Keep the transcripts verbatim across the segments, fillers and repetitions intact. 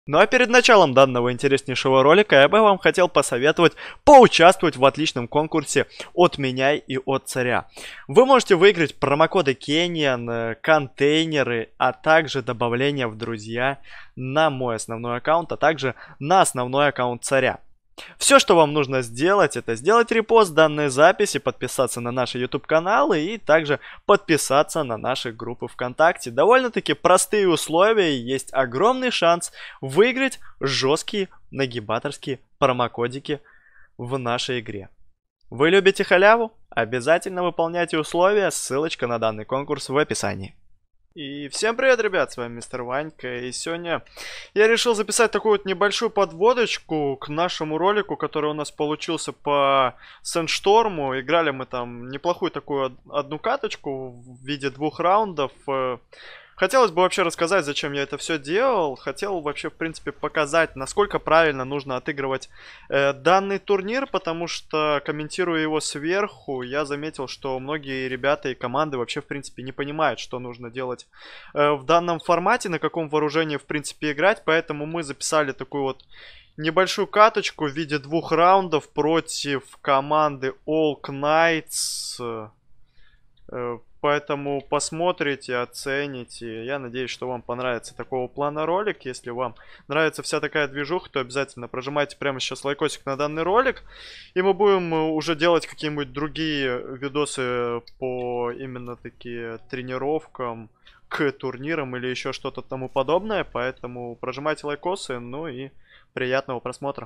Ну а перед началом данного интереснейшего ролика я бы вам хотел посоветовать поучаствовать в отличном конкурсе от меня и от царя. Вы можете выиграть промокоды Kenyan, контейнеры, а также добавление в друзья на мой основной аккаунт, а также на основной аккаунт царя. Все, что вам нужно сделать, это сделать репост данной записи, подписаться на наши YouTube каналы и также подписаться на наши группы ВКонтакте. Довольно-таки простые условия, и есть огромный шанс выиграть жесткие нагибаторские промокодики в нашей игре. Вы любите халяву? Обязательно выполняйте условия, ссылочка на данный конкурс в описании. И всем привет, ребят, с вами мистер Ванька, и сегодня я решил записать такую вот небольшую подводочку к нашему ролику, который у нас получился по Сэндшторму. Играли мы там неплохую такую одну каточку в виде двух раундов. Хотелось бы вообще рассказать, зачем я это все делал. Хотел вообще, в принципе, показать, насколько правильно нужно отыгрывать э, данный турнир, потому что, комментируя его сверху, я заметил, что многие ребята и команды вообще, в принципе, не понимают, что нужно делать э, в данном формате, на каком вооружении, в принципе, играть. Поэтому мы записали такую вот небольшую каточку в виде двух раундов против команды All Knights. Э, Поэтому посмотрите, оцените. Я надеюсь, что вам понравится такого плана ролик. Если вам нравится вся такая движуха, то обязательно прожимайте прямо сейчас лайкосик на данный ролик. И мы будем уже делать какие-нибудь другие видосы по именно такие тренировкам к турнирам или еще что-то тому подобное. Поэтому прожимайте лайкосы, ну и приятного просмотра.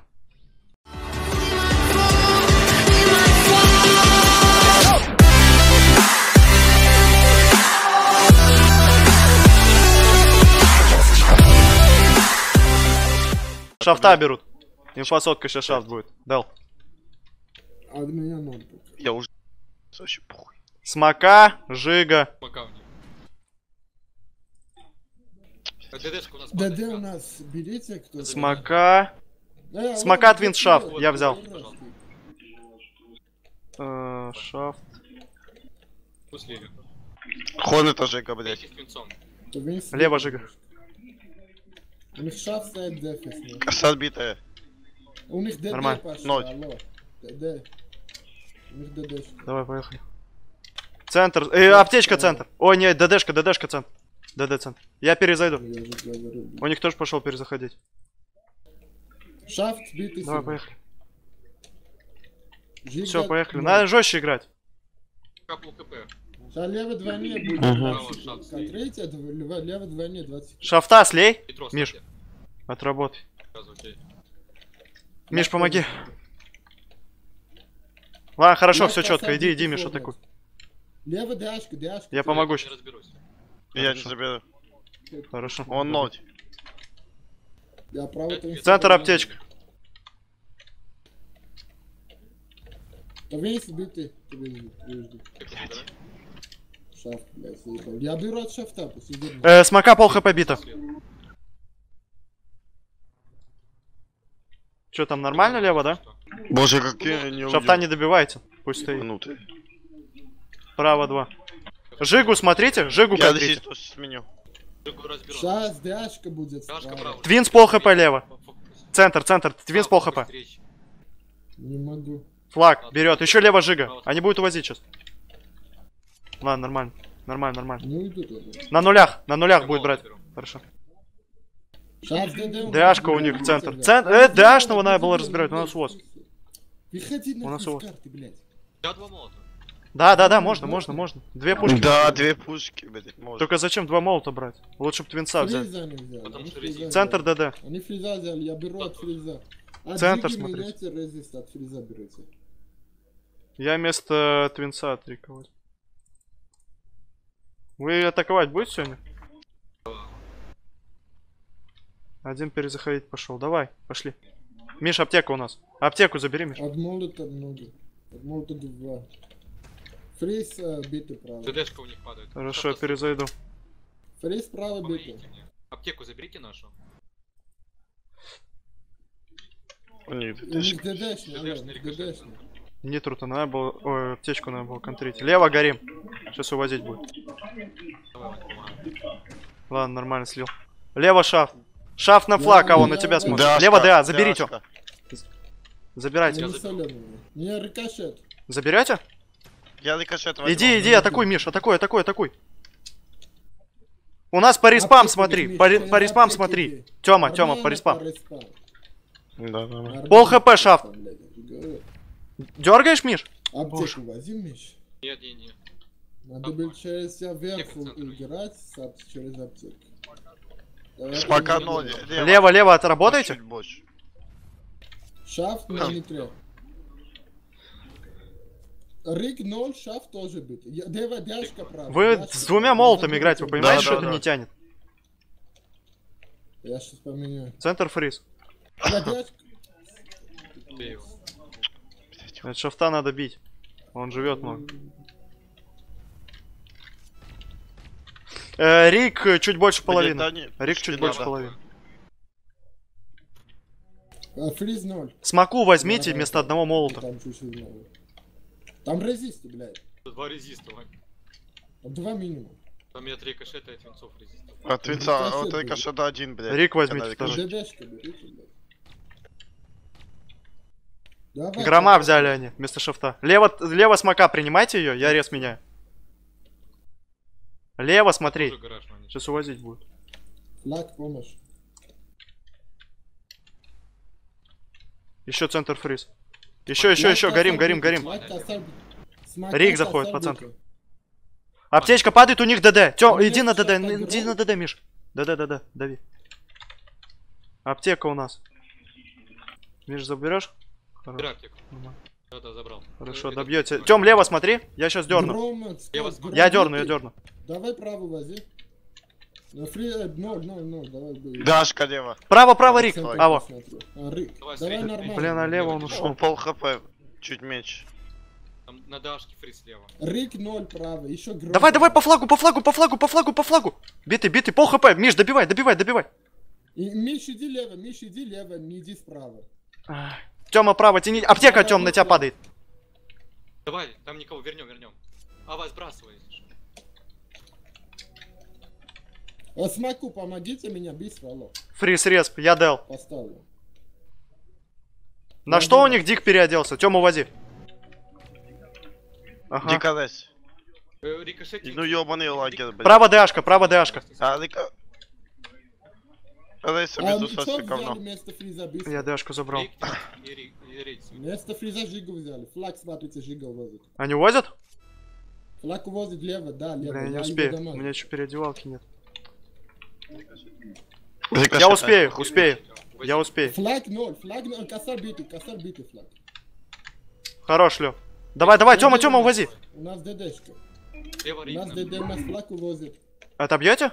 Шафта берут. Инфосотка сейчас шафт будет. Дал. А от меня ноль. Я уже... Вообще похуй. Смока, Жига. Пока у них. ДДшка у нас. ДД у нас берите, кто... Смока. Да, Смока ладно, Твинс шафт. вот, Я вот, взял. вот, Э, Шафт. После или. Хон это Жека, блядь. С твинцом. Твинс Лево, берите. Жига. У них шафт стоит дефис. Коса отбитая. У них ДД Нормально. пошел, Ноль. алло. ДД. У них ДД. Давай, поехали. Центр. Э, аптечка центр. Ой, нет, ДДшка, ДДшка центр. ДД центр. Я перезайду. Я же говорю. У них тоже пошел перезаходить. Шафт битый. Давай, сильно. поехали. Жига Все, поехали. ноль. Надо жестче играть. Капл КП. Сейчас левый двойне будет Мгм. двадцать Шафт секунд. стоит. Третья, дв- лево- левый двойне двадцать секунд. Шафта слей. Петро, Миш. кстати, Отработай. сразу, окей. Миш, помоги. Ладно, хорошо, Я все спасаю четко. Иди, иди, битый Миш, формат. атакуй. Левый ДАшка, ДАшка. Я помогу не сейчас. разберусь. Я не Хорошо. заберу. Хорошо. Он ноль. Я правый твинс. Центр аптечка. Твинс битый. Твинс, твинс. Шафт, блядь, заебал. Я беру от шафта, посидим. Э, смока пол хп бита. Че там, нормально лево, да? Боже, какие они Шафта не добивайте. Пусть стоит. минуты. Право два. Жигу смотрите, Жигу Я контрите. здесь тоже сменю. Другой разберу. Сейчас ДАшка будет Дашка справа. право. Твинс пол хп лево. Центр, центр, Твинс пол хп. Не могу. Флаг берет. Еще лево Жига. Они будут увозить сейчас. Ладно, нормально. Нормально, нормально. Не уйду тоже. На нулях, на нулях будет брать. Хорошо. Сейчас ДД. ДАшка у них центр. Центр. Э, ДАшного надо было разбирать. У нас УОЗ. Выходи У нас на УОЗ. карты, блядь. Я два молота. Да, да, да, можно, можно, можно. Две пушки. Да, две пушки, блядь, можно. Только зачем два молота брать? Лучше бы Твинса взять. Фриза не взяли. Потому Они что фриза резин. Центр взяли. ДД. Они фриза взяли, я беру от фриза. От Центр Джиги смотрите. меняйте резист, от фриза берете. Я вместо Твинса атаковать. Вы атаковать будете сегодня? Один перезаходить пошел. Давай, пошли. Миш, аптека у нас. Аптеку забери, Миш. От молота много. От молота два. Фриз э, битый право. ДДшка у них падает. Хорошо, я Шафта перезайду. Фриз право помогите битый. мне. Аптеку заберите нашу. У них У них ДДшка. ДДшный, алло, ДДшный рикошет. ДДшный. Нитру-то надо было... Ой, аптечку надо было контрить. Лево горим. Сейчас увозить будет. Давай, Вань, помогай. Ладно, нормально слил. Лево шафт. Шаф на флаг, а он на Я- тебя я- смотрит. Дашка, Лево ДА, заберите. Дашка. Забирайте. Не соленые. Не рикошет. Заберете? Я рикошет возьму. Иди, иди, атакуй, Миш, атакуй, атакуй, атакуй. У нас по респам Аптеку смотри, возьми, по, ре- через по респам аптеки смотри. иди. Тёма, Тёма, Нормально по респам. респам. Да, да, да. Пол хп, шаф. Блядь, я тебе говорю. Дергаешь, Миш? Аптеку возьми, Миш. Нет, нет, нет. Надо было через себя вверху Аптека центр. играть с ап- через аптеку. Давай Смаканули. попробуем. Лево, лево, отработайте. Чуть больше. Шаф на метре. Рик ноль, шаф тоже бит. Я- Дева, дяшка прав. Вы дяшка с двумя прав. молотами Я играете, вы забыл. понимаете, Да, что да, это да. не тянет? Я сейчас поменяю. Центр фриз. Да, дяшка. Бей его. Это шафта надо бить. Он живет много. Э, Рик э, чуть больше половины. Где-то они- Рик чуть не больше надо. половины. А, Фриз ноль. Смоку возьмите Давай, вместо давай. одного молота. Там чуть-чуть много. Там резисты, блядь. Тут два резиста, Вань. Там два минимум. Там нет рикошета и от винцов резиста. От винца, Рикошет от был. рикошета один, блядь. Рик возьмите Когда тоже. рикошет. ДДшка берите, блядь. Давай, Грома давай. взяли они вместо шафта. Лево, лево смока, принимайте ее, я рез меняю. Лево смотри. Тоже гараж, Ваня. Сейчас увозить будет. Флаг, помощь. Еще центр фриз. Еще, еще, еще, горим, горим, горим. Флаг, косарь. Смока, Рик заходит косарь по бейте. Аптечка падает, у них ДД. Тё, Ну, иди на нет, ДД, щас н- иди подберу. на ДД, Миш. ДД, ДД, дави. Аптека у нас. Миш, заберешь? Хорошо. Бери аптеку. Нормально. Да-да, забрал. Хорошо, Э, добьете. этот- Тём, лево смотри, я сейчас дерну. Гром, Я вас- гром Я дерну, я бейте. дерну. Давай право вози. На фри, э, ноль, ноль, ноль, давай бей. Дашка лево. Право, право, Рик. Центр А, во. посмотрю. А, Рик. Давай, Давай средний. нормально. Блин, а лево он Лево. ушел. Он пол хп. Чуть меньше. Там на дашке фриз слева. Рик ноль право, еще гром. Давай, давай по флагу, по флагу, по флагу, по флагу, по флагу. Битый, битый, пол хп. Миш, добивай, добивай, добивай. И, Миш, иди лево, Миш, иди лево, не иди справа. Тёма, право, тяни. Аптека, Тём, на тебя падает. Давай, там никого, вернем, вернем. А вас сбрасывай. А смоку, помогите меня, быстро, алло. Фриз, респ, я дел. Поставлю. На Я что у думаю. них Дик переоделся? Тёму вози. Ага. Дикарес. Э, Рикошетик. Ну ёбаный лагерь, блядь. Право ДАшка, право ДАшка. А, рика... Рейса А без ну усоси что взяли говно. вместо фриза быстро? Я ДАшку забрал. Рик и Рик, и рейс. Вместо фриза Жигу взяли. Флаг, смотрите, Жига увозит. Они увозят? Флаг увозит лево, да, лево. Бля, я не его успею. дома. У меня еще переодевалки нет. Рикошет. Я успею, успею. Я успею. Флаг ноль, флаг ноль, косарь битый, косарь битый флаг. Хорош, Лё. Давай, давай, Тёма, Тёма, увози. У нас ДДшка. Лево У Рик. нас нам. ДД, у нас флаг увозит. Отобьете?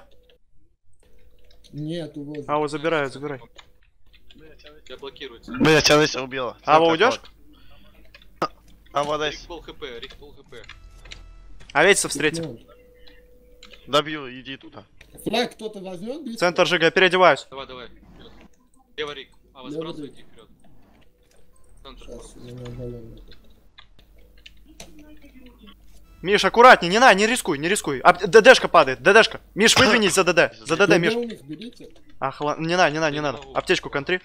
Нет, увозит. А, вот забираю, забирай. Я блокируется. Блядь, Рейса убила. Ава, уйдешь? Ава, Рик Рейс. пол хп, Рик пол хп. А Веться встретим. Ноль. Добью, иди туда. Флаг кто-то возьмет быстро? Центр Жига, я переодеваюсь. Давай, давай. Вперед. Лево Рик. А вас Лево сбрасывайте Рик. вперед. Центр. Сейчас, у меня баллон. Миш, аккуратней, не на, не рискуй, не рискуй. А, ДДшка падает, ДДшка. Миш, выдвинись за ДД. За ДД, ДД Миш. у них берите. Ах, ладно, не на, не на, не Я надо. не могу. Аптечку контри.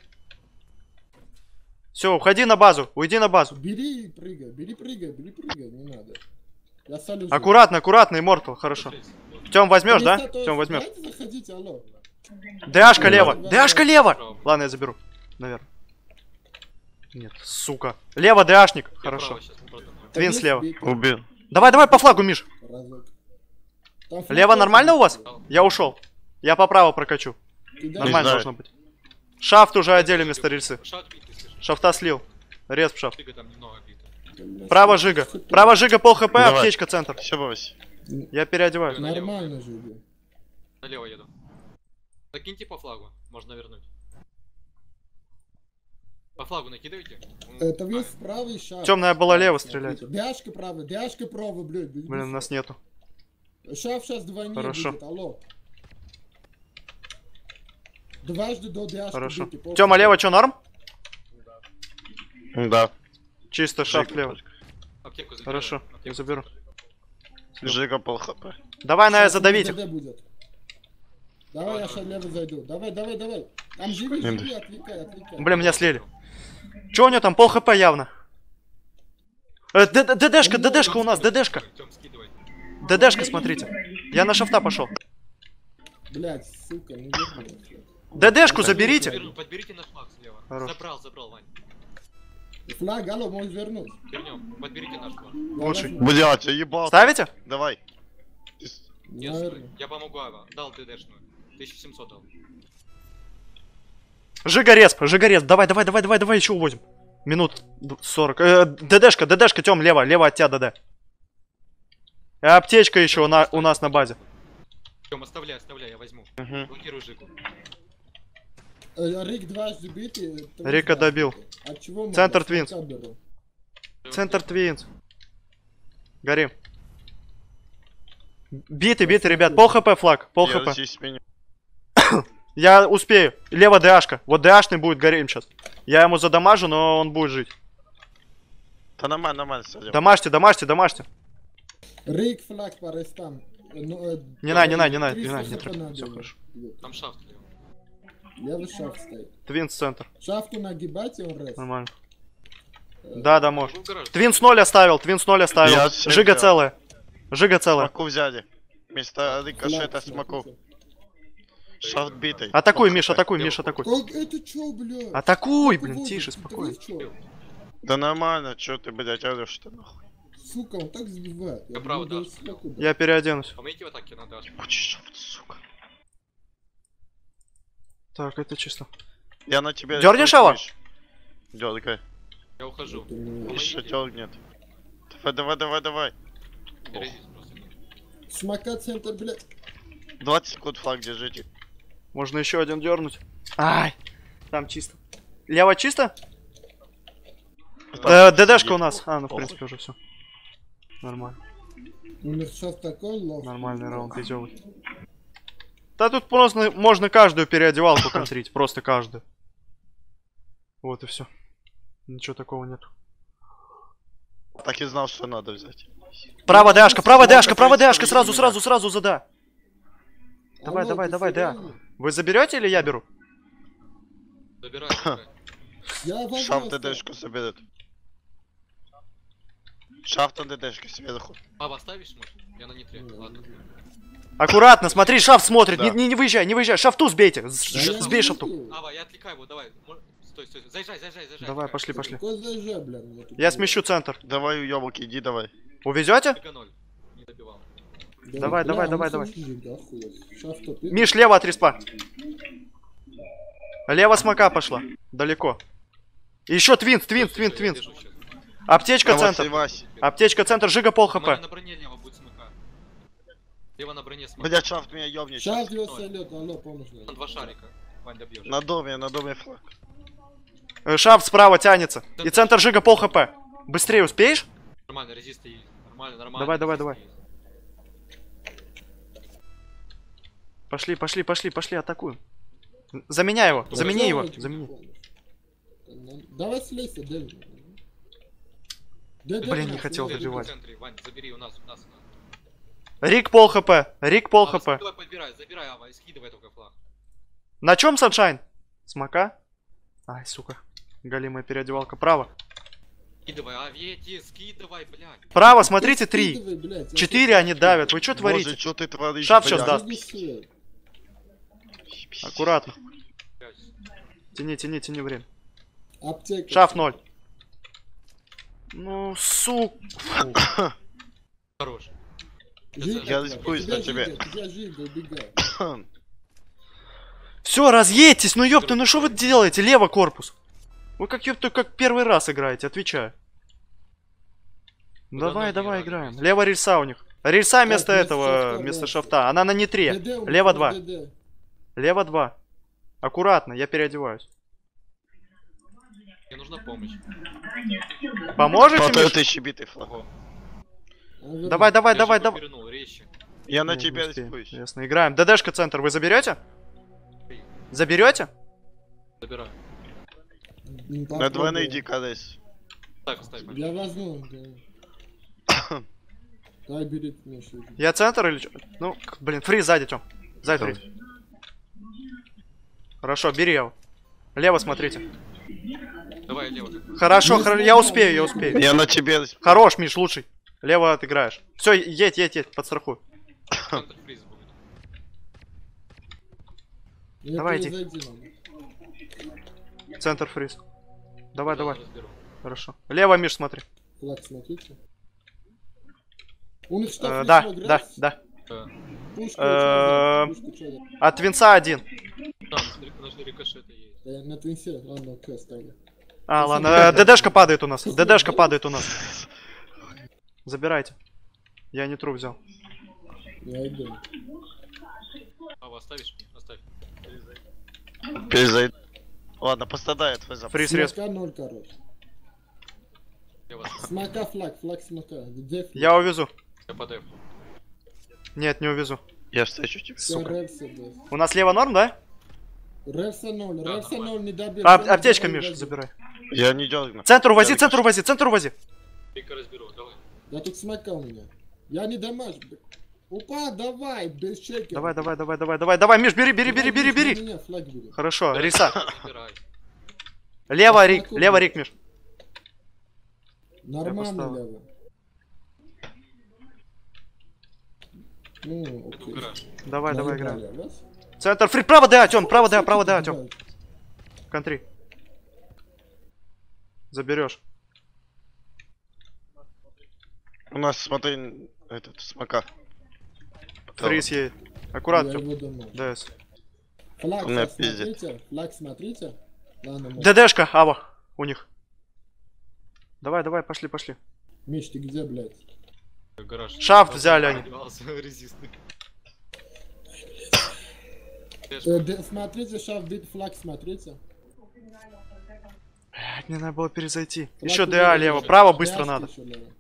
Все, уходи на базу, уйди на базу. Бери и прыгай, бери, прыгай, бери, прыгай, не надо. Я солю. Аккуратно, аккуратно, Иммортал, хорошо. Тём, возьмешь, да? Тём, возьмешь. Давайте заходите, алло. ДАшка лево, Да, да, ДАшка да. лево. Право. Ладно, я заберу, наверное. Нет, сука. Лево ДАшник, Я хорошо. право щас продам. Твин Есть слева. бейте. Убил. Давай, давай по флагу, Миш. Разок. Там флаг Лево тоже нормально у вас? бейте. Я ушел. Я по право прокачу. Кидай. Нормально знаю. должно быть. Шафт уже одели вместо рельсы. Шат бит, если что. Шафта слил. Респ шафт. Жига там немного бита. Блядь, Право что Жига. ты? Право Жига пол хп, Давай. аптечка центр. Все, брось. Я переодеваюсь. Нормально Жига. Налево еду. Накиньте по флагу, можно вернуть. По флагу накидывайте. Он- Это А, весь правый шаг. Темная была лево стрелять. Дяшка правый, дяшка правый, блядь. беги Блин, у нас нету. быстро. Шаф сейчас двойне Хорошо. будет, алло. Дважды до дяшки Хорошо. бейте, похуй. Тёма, лево, чё, норм? Да. Чисто шафт лево. Аптеку забираю. Хорошо, Аптеку я заберу. Жига пол хп. Давай, Ная, Щас задавить их. ДД будет. Давай, я сейчас лево зайду. Давай, давай, давай. Там живи, Мем. живи, отвлекай, отвлекай. Блин, меня слили. Че у него там? Пол хп явно. Э, д- д- ДДшка, ДДшка у нас, ДДшка. Тём, скидывай. ДДшка, смотрите. Я на шафта пошел. Блять, сука, не вернусь. ДДшку заберите. Верну, подберите наш флаг слева. Хорош. Забрал, забрал, Вань. Флаг, алло, можешь вернуть. Вернем. Подберите наш флаг. Я Лучший. возьму. Блять, я ебал. Ставите? Давай. Нет, Наверное. я помогу, Ава. Дал ТДшную. тысяча семьсот дал. Жигаресп, жигаресп. Давай, давай, давай, давай, давай, еще уводим. Минут сорок. Э, ДДшка, ДДшка, Тём, лево, лево от тебя, ДД. И аптечка еще на, у нас на базе. Тём, оставляй, оставляй, я возьму. Мгм. Блокирую Жику. Э, Рик дважды битый. это Рика дважды. добил. От чего мы? Центр От Твинс. станка беру. Центр Твинс. Горим. Битый, битый, ребят. Пол хп флаг, пол Я хп. здесь сменю. Я успею. Лево ДАшка. Вот ДАшный будет горим сейчас. Я ему задамажу, но он будет жить. Да нормально, нормально, садим. Дамажьте, дамажьте, дамажьте. Рик флаг по рестам. Э, ну, э, Не надо, не надо, не надо, не триста надо, не хп трогай. надо Все ему. хорошо. Там шафт лево. Левый шафт стоит. Твинс центр. Шафту нагибать, и он рест. Нормально. Да, да, может. Был гараж. Твинс ноль оставил, Твинс ноль оставил. Я всё Жига взял. целая. Жига целая. Смоку взяли. Вместо Флаг, рикошета флаг, смоку. флаг. Шафт битый. Атакуй, Пол Миш, хп. атакуй, Миш, атакуй. Как это чё, блядь? Атакуй, Как блин, его тише, зовут? спокойно. Это вы чё? Да нормально, чё ты, блядь, орёшь-то нахуй. Сука, он так сбивает. Я Направо, думал, да. да, сука, куда? Я переоденусь. Помогите в атаке на Даш. Учишь, шафт, сука. Так, это чисто. Я на тебя... Дёрнешь его? Дёргай. Я ухожу. Это не- Еще дёрнет. Давай, давай, давай, давай. Резист просто. Смока центр, блядь. двадцать секунд флаг держите. Можно еще один дернуть. Ай, там чисто. Лево чисто? Э, ДДшка у нас. А, ну в Похуй. принципе уже все. Нормально. У них шафт такой лох. Нормальный раунд, веселый. Да тут просто можно каждую переодевалку контрить. Просто каждую. Вот и все. Ничего такого нет. Так и знал, что надо взять. Право ДАшка, право ДАшка, право Смотри, ДАшка, смотри сразу, меня. сразу, сразу за да. Давай, Алло, давай, ты давай, да. серьёзно? Вы заберете или я беру? Забирай, забирай. Я возьму. Шафт оставь. ДДшку соберет. Шафт ДДшка сверху. Ава, оставишь, может? Я на нитре. Ладно. Аккуратно, смотри, шафт смотрит. Да. Не, не, не выезжай, не выезжай. Шафту сбейте. С- Да ш- я Сбей не шафту. буду. Ава, я отвлекаю его, давай. Мо- Стой, стой. Заезжай, заезжай, заезжай. Давай, Давай, пошли, пошли. Какой зажэ, блин, я тут Я не- смещу центр. Давай, уёбок, иди давай. Увезете? Жига ноль. Не добивал. Да, Давай, бля, давай, он давай, сам давай. жив, да, хуй. Шафт топит. Миш, лево от респа. Лево смока пошла. Далеко. Еще твинс, твинс, Всё, твинс, всё, я твинс. держу щас. Аптечка Давай, центр. Вась. Аптечка центр, Жига пол У меня хп. на броне лево будет смока. Лево на броне смока. Блядь, шафт меня ёбнет сейчас. Шафт его сольет, алло, помощь Там надо. два шарика. Вань, добьешь. На доме, на доме флаг. Э, Шафт справа тянется. И центр Жига пол хп. Быстрее успеешь? Нормально, резисты есть. Нормально, нормально. Давай, давай, резисты давай. есть. Пошли, пошли, пошли, пошли, атакуем. Заменяй его, замени его, Помощь, замени. помощь. Давай слейся, Дэвид. Да, да, Блин, да, не хотел слейся. Рик в добивать. центре, Вань, забери у нас, у нас. Рик пол хп, Рик пол Ава, хп. скидывай, подбирай, забирай, Ава, и скидывай только флаг. На чем Саншайн? Смока? Ай, сука. Галимая переодевалка. Право. Скидывай, Авети, скидывай, блядь. Право, смотрите, три. Скидывай, блядь, я Четыре они давят. Вы что творите? Боже, что ты творишь, Шафт щас блядь? даст. не свет. Аккуратно. Блядь. Тяни, тяни, тяни время. Аптека. Шаф ноль. Ну, сука. Хорош. Жив, Я блядь, рискуюсь тебя на тебе. жив, тебя жив, да убегай. Все, разъедьтесь, ну ёпта, ну что вы делаете? Лево корпус. Вы как ёпта, как первый раз играете, отвечаю. Ну, Давай, давно не давай играли играем. вместе. Лево рельса у них. Рельса вместо вместо этого, шафта, вместо да. шафта. Она на нитре. ДД у них, Лево у два. них ДД. Лево два. Аккуратно, я переодеваюсь. Мне нужна помощь. Поможете, Полторы Миш? тысячи битый флаг. Ого. Он вернул. Давай, давай, Я давай, же давай. повернул, резче. Я на Не, тебя не успеем. рискуюсь. Ясно, играем. ДДшка центр, вы заберете? Заберете? Забираю. М, На попробуй. двойные иди, кадайся. Ставь, ставь. Вань. Я возьму. Да. Дай, бери, Миша. Я центр или что? Ну, к- блин, фри сзади, Тём. Сзади фри. Хорошо, бери его. Лево смотрите. Давай лево. Хорошо, хор- я успею, я успею. Я на тебе. Хорош, Миш, лучший. Лево отыграешь. Все, едь, едь, едь, подстрахуй. Центр фриз будет. Мне Давай, иди. перезайти надо. Центр фриз. Давай, Сейчас давай. разберу. Хорошо. Лево, Миш, смотри. Флаг смотрите. У них что, Э, фриз да, прогресс? да, да. Да. Пушка, Э, чё за- пушка, чё за- От винца один. Да, на наши рикошеты есть. Да я на твинсе, ладно, окей, оставлю. А, ладно, э, ДДшка падает у нас. ДДшка падает у нас. Забирайте. Я не труп взял. Я иду. А, оставишь мне? Оставь. Перезайди. Ладно, пострадает твой запас. Фриз рез. Смока ноль, короче. Я вас... Смока флаг, флаг смока. Где флаг? Я увезу. Я подаю. Нет, не увезу. Я встречу тебя. Всё, ревса, блядь. У нас лево норм, да? Ревса ноль, Да, ревса нормально. ноль, не добил. А, Центр аптечка, давай, Миш, возьми. забирай. Я не дергну. Центр увози, Я центр рикошет. увози, центр увози. Рика разберу, давай. Да тут смока у меня. Я не дамаж. блядь. Упа, давай, без чекера. Давай, давай, давай, давай, давай, давай, Миш, бери, бери, бери, бери, бери. Меня флаг будет. Хорошо, риса. Забирай. Лево, Рик, лево, Рик, Миш. Нормально, поставил. лево. Ну, Иду в окей. гараж. Давай, давай, играем. Наебали, раз. Центр фри, право, да, Тём, право, да, право, да, Тём. Давай. Контри. Заберешь. У нас, смотри, этот, смока. Фриз едет. Аккурат, Я Тём. его дамаж. ДС. Флаг У меня сейчас пиздит. смотрите, флаг смотрите. Ладно, может. ДДшка, Ава, у них. Давай, давай, пошли, пошли. Миш, ты где, блядь? Гараж. Шафт взяли они. Резистный. Э, д- смотрите, шаф, бит, флаг смотрите. Блядь, мне надо было перезайти. Флаг Еще уже ДА лежит. лево, право ДАшки быстро надо. ещё лево.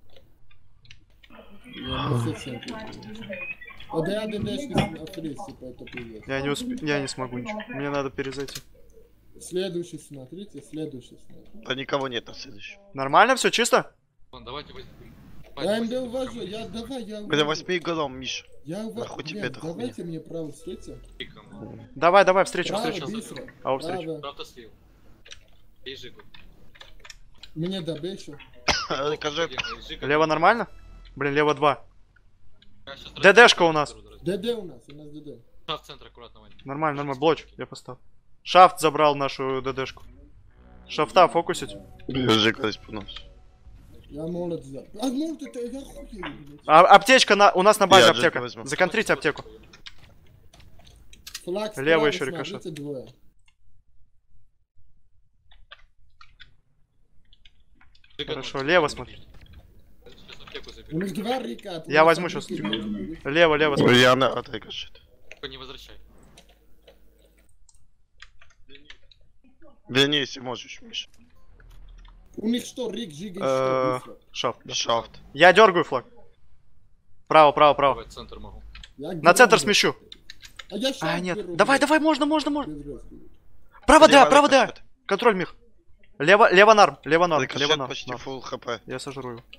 Я на все центры. А ДА, ДДшки с- фриз, типа, это пиздец. Я не усп... я не смогу ничего. Мне надо перезайти. Следующий смотрите, следующий смотрите. Да никого нет на следующем. Нормально, все чисто? Ладно, давайте возьмем. Я им увожу, я давай, я Когда увожу. восьми голом, Миша. Я увожу. Нахуй тебе Блядь, эта давайте мне право встретиться. Давай, давай, встречу, Право, встречу. быстро. А, встречу. Право. Правда слил. Ей жигу. Мне добейшу. Рикошет. Лево нормально? Блин, лево два. ДДшка у нас. ДД у нас, у нас ДД. Шафт центр аккуратно, Вань. Нормально, нормально. Блоч, я поставил. Шафт забрал нашу ДДшку. Шафта фокусить. Жика испугнулся. Я молот взял. А молот это я хуй. А, аптечка на... у нас на базе Я аптека. Джека возьму. Законтрите аптеку. Флаг Лево справа, еще рикошет. смотрите, двое. Жига Хорошо, ноль. лево смотри. Сейчас аптеку У заберу. них два рика. от Я вас возьму аптеки щас. будет. Лево, лево смотри. Я на от рикошет. Только не возвращай. Верни, если можешь, Миша. У них что, рик, жига, Э, что быстро? Шафт. да. Шафт. Я дергаю флаг. Право, право, право. Давай центр могу. Я На центр гром смещу. беру. А я А, шаг нет. беру, Давай, блядь. давай, можно, можно, можно. Без раз будет. Право, да, Лево право, да. рикошет. Контроль, Мих. Лево, лево нарм, лево нарм, лево Рикошет нарм. почти нарм. фулл хп. Я сожру его.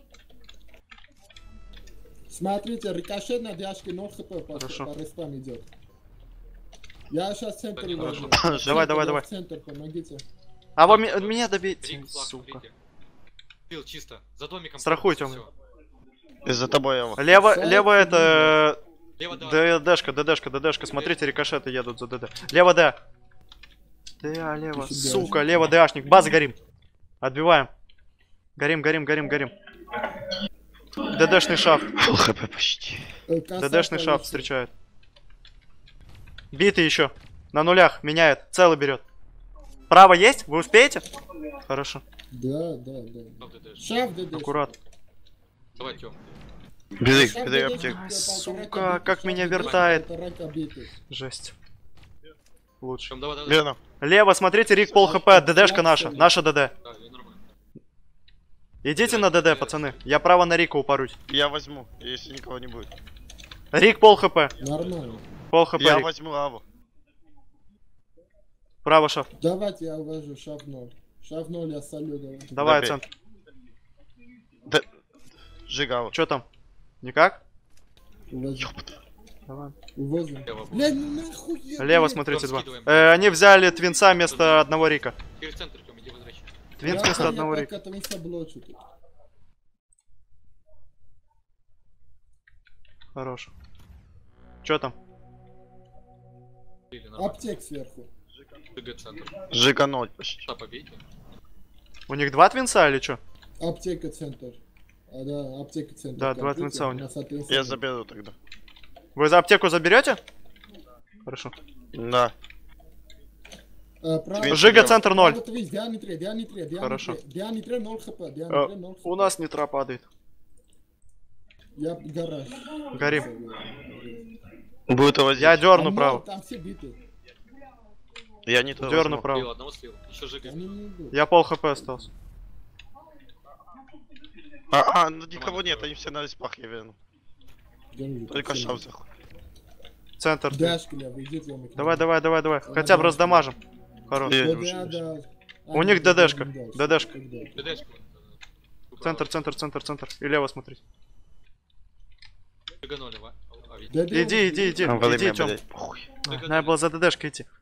Смотрите, рикошет на дяшке ноль хп по, Хорошо. по респам идет. Я сейчас центр Хорошо. возьму. Давай, Центр, давай, я давай. в Центр, помогите. А вы ме- меня добейте, Рик, флаг, сука. смотрите. Бил чисто. За домиком. Страхуй, всё. Тёмы. Из-за тобой его. Лево, Сайт, лево это... Лево, да. ДДшка, ДДшка, ДДшка. Смотрите, рикошеты едут за ДД. Лево, Д. Да, лево. Еще Сука, лево, ДАшник. База горим. Отбиваем. Горим, горим, горим, горим. ДДшный шафт. Фулл хп почти. Э, коса ДДшный шафт получится. встречает. Битый еще. На нулях. Меняет. Целый берет. Право есть? Вы успеете? Хорошо. Да, да, да. Ну, ты дэш. Шаф ДД. Аккурат. Давай, Тём. Бери, Шаф бери ДД, аптеку. полтора Сука, кабиты, как шаф меня ДД, вертает. полтора кабиты. Жесть. Лучше. Тём, давай, давай. давай. Лена. Лево, смотрите, Рик пол хп. ДДшка наша. Наша ДД. Да, я нормально. Идите на ДД, пацаны. Я право на Рика упорюсь. Я возьму, если никого не будет. Рик пол хп. Нормально. Пол хп Я Рик. возьму аву. Право, шаф. Давайте я увожу шаф ноль. Шаф ноль я солю, давай. Давай, Добей. центр. Да... Жигава. Чё там? Никак? Увожу. Давай. Вывозим. Лево будет. Блядь, ну нахуй я, Лево, блядь. смотрите, два. Скидываем. Э, они взяли твинца вместо одного Рика. Через центр, Тём, иди возвращай. Твинц Я- вместо я одного пока Рика. твинца блочу тут. Хорош. Чё там? Или нормально. Аптек сверху. Жига центр. Жига ноль почти. Та побейте. У них два твинца или чё? Аптека центр. А, да, аптека центр. Да, два Компьютер, твинца у них. нас от твинца Я нет. заберу тогда. Вы за аптеку заберете? Хорошо. Да. А, право- Твинца Жига лево. центр ноль. право твинц, диаметрия, диаметрия, диаметрия. Хорошо. Диаметрия ноль хп, Э, диаметрия ноль хп. у нас нитра падает. Я гараж. Горим. Будет его Я здесь. дерну Там право. ноль, Там все биты. Я не то Дерну возьму. право. Слил, одного слил. Еще Жига. Они не идут. Я пол хп остался. А, а, ну никого нет, они все на респах, я верну. Где они идут? Только Все шау идут. заходит. Центр. Дашки, ля, вы идите, мы к Давай, ним. давай, давай, давай. Хотя бы раздамажим. Хорош. Э, Да, уже да, есть. да. У А, них да, ДДшка, да, да, ДДшка. когда? ДДшка. Центр, центр, центр, центр. И лево смотрите. Жига ноль, а? А, видите. Да, да, Иди, иди, иди. А, во Иди, время, Тём. блядь, похуй. Надо было за ДДшкой идти.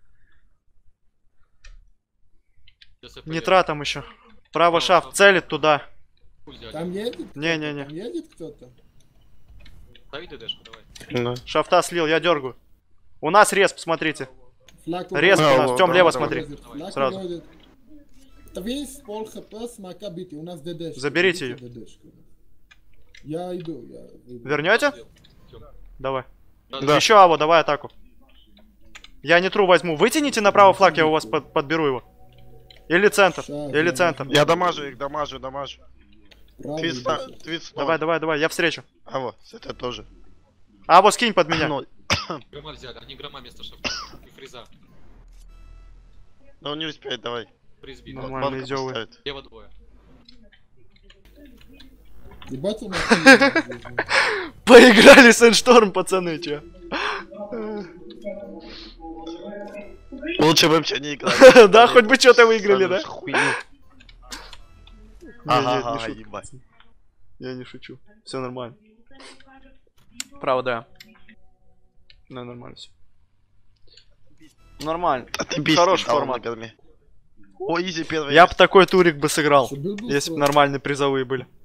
Сейчас я Нитра там еще. Право шафт целит туда. поеду. Взять. Там едет? кто-то? Не-не-не. Там едет кто-то? Стави ДДшку, давай. Да. Шафта слил, я дергаю. У нас респ, смотрите. Флаг Респ у Да, нас. вот, Тём, да, лево да, смотри. уводит, флаг Сразу. уводит. Твинс, пол хп, смока бити. У нас ДДшка. Заберите Идите, ДДшка. Я иду, я иду. Вернете? Тём. Давай. Да. Еще аво, давай атаку. Я нитру возьму. Вытяните направо флаг, я у вас под- подберу его. Или центр. Шаг, Или я центр. возьму. Я дамажу их, дамажу, дамажу. Право Твист, идите. твист Давай, ноль. давай, давай, я встречу. А вот, это тоже. Аво, скинь под меня. Ноль. Грома взяли, они грома вместо шафта. И фриза. Но он не успеет, давай. Фриз бит. Нормально. Банку идёвый. поставит. Лево двое. Ебать у нас твинс. Поиграли с Эншторм, пацаны, че? Лучше бы вообще не играли. Да, хоть бы что-то выиграли, да? Самую хуйню. Не, не, Ага, не ага, шутка, ебать. пацаны. Я не шучу. Все нормально. Правда. Да, нормально все. Нормально. А ты бесишь, Хороший дал формат. на корме. О, изи первый. Я бы такой турик бы сыграл, Что, был- был если бы срок? нормальные призовые были.